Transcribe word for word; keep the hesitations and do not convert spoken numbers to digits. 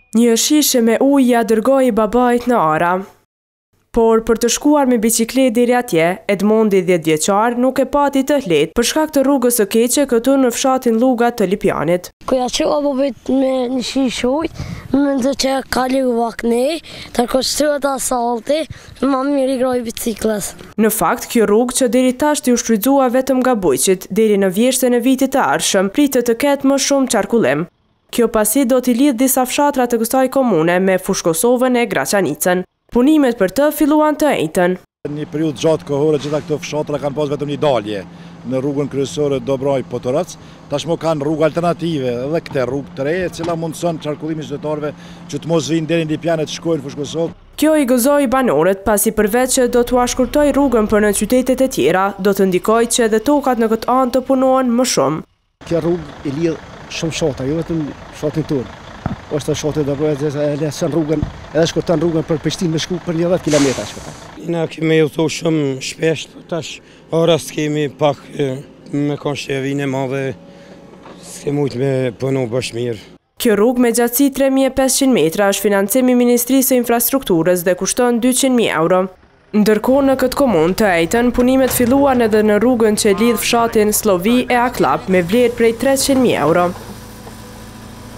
Një shishe me ujë ja dërgoi babait në Ara. Por për të shkuar me bicikletë deri atje, Edmondi dhjetë vjeçar nuk e pati të lehtë për shkak të rrugës së keqe këtu në fshatin Lluga të Lipjanit. Kur ja çova babait me një shishe ujë, mendoj që ka ligu vakne, të konstruohet asalti, më mirë i groj bicikles. Në fakt, kjo rrugë që deri tash t'i u shfrytëzua vetëm nga bujqit, deri në vjeshtën e vitit të ardhshëm, pritet të ketë më shumë qarkullim. Kjo pasi do t'i lidh disa fshatra të kësaj komune me Fushkosovën e Graçanicën. Punimet për të filluan të njëjtën. Në një periudhë gjatë kohore gjitha këto fshatra kanë pas vetëm një dalje në rrugën kryesore Dobraj-Potorac, tashmë kanë rrugë alternative edhe këtë rrugë të re, e cila mundson qarkullimin e qytetarëve që të mos vinë deri në Lipjan e të shkojnë në Fushkosovë. Kjo i gëzoi banorët, pasi përveç që do t'u shkurtoj rrugën për në qytetet e tjera, do të ndikojë që edhe tokat në këtë anë të punohen më shumë. Kjo rrugë i lidh shumë fshatra, jo vetëm fshatin tonë. Është shotë do bëhet e lehtëson rrugën, edhe shkurton rrugën për Prishtinë me shku për një dhjetë kilometra shkurton. Ne kemi udhëtu shumë shpesh, tash ora s'kemi pak me konshevin e madhe, s'kemi ujtë me punu bash mirë. Kjo rrugë me gjatësi tre mijë e pesëqind metra është financimi i Ministrisë së Infrastrukturës dhe kushton dyqind mijë euro. Ndërkohë në këtë komunë të njëjtën, punimet filluan edhe në rrugën që lidh fshatin Slovi e Aklap me vlerë prej treqind mijë euro.